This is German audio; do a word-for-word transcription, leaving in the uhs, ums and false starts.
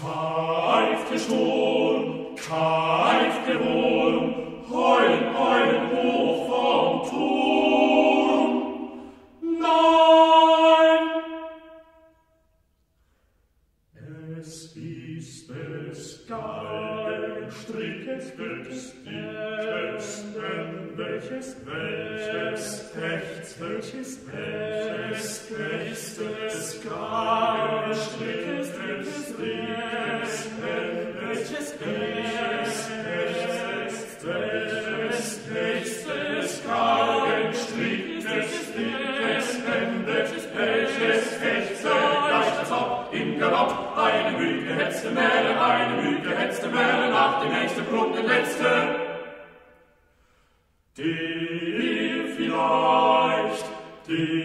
Pfeift der Sturm, keift der Wurm, heulen Eulen hoch vom Turm. Nein! Es ist des Galgenstrickes dickes Ende, welches, welches Rechts, welches, welches Rechts des Galgenstrickes dickes Ende, welches, welches Rechts, welches Rechts des Galgenstrickes dickes Ende, welches Rechts gleicht als ob im Galopp eine müd gehetzte Mähne, eine müd gehetzte Mähne nach dem nächsten Bruch den letzten, die vielleicht, die